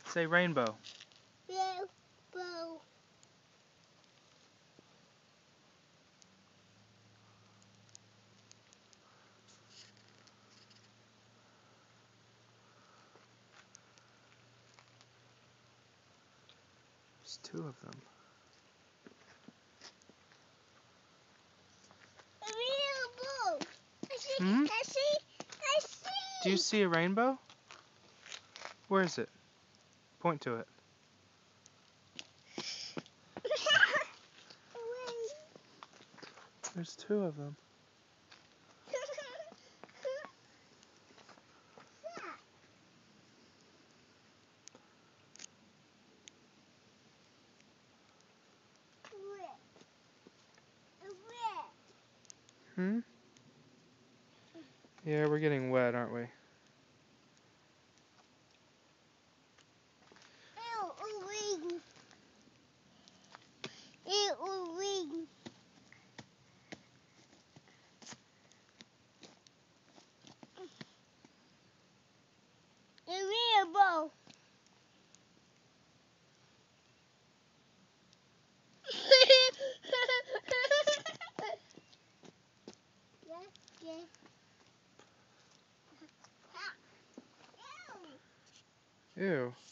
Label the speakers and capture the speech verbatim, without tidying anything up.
Speaker 1: Say rainbow.
Speaker 2: Rainbow.
Speaker 1: There's two of them.
Speaker 2: Rainbow. I see.
Speaker 1: Hmm?
Speaker 2: I see. I see.
Speaker 1: Do you see a rainbow? Where is it? Point to it. There's two of them. Hmm? Yeah, we're getting wet, aren't we?
Speaker 2: Ring. It will ring. The rainbow.
Speaker 1: Ew.